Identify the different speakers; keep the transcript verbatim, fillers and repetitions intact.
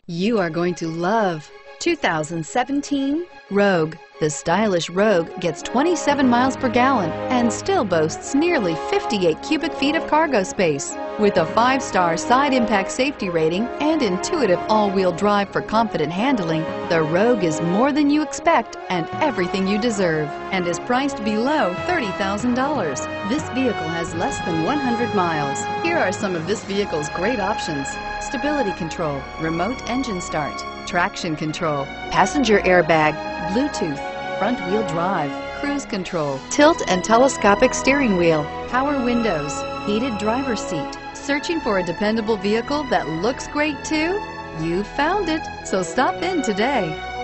Speaker 1: You are going to love two thousand seventeen Rogue. The stylish Rogue gets twenty-seven miles per gallon and still boasts nearly fifty-eight cubic feet of cargo space. With a five-star side impact safety rating and intuitive all-wheel drive for confident handling, the Rogue is more than you expect and everything you deserve, and is priced below thirty thousand dollars. This vehicle has less than one hundred miles. Here are some of this vehicle's great options: stability control, remote engine start, traction control, passenger airbag, Bluetooth, front wheel drive, cruise control, tilt and telescopic steering wheel, power windows, heated driver's seat. Searching for a dependable vehicle that looks great too? You found it, so stop in today.